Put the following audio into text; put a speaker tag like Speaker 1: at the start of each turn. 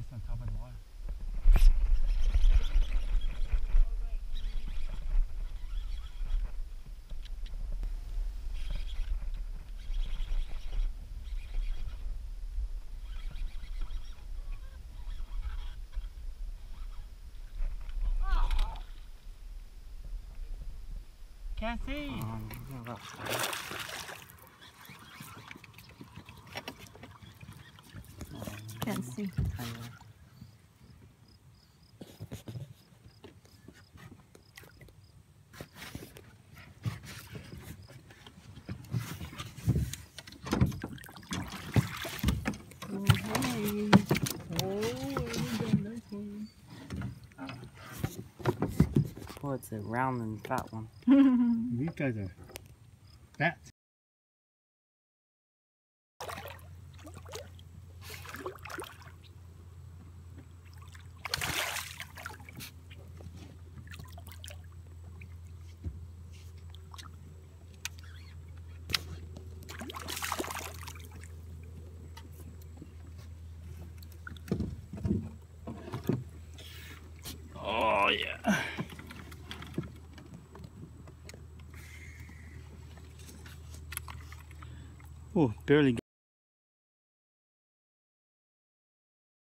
Speaker 1: It's on top of the water. Can't see.
Speaker 2: Can't see.
Speaker 3: Oh, it's a round and fat one.
Speaker 1: These guys are fat. Oh yeah. Oh, barely.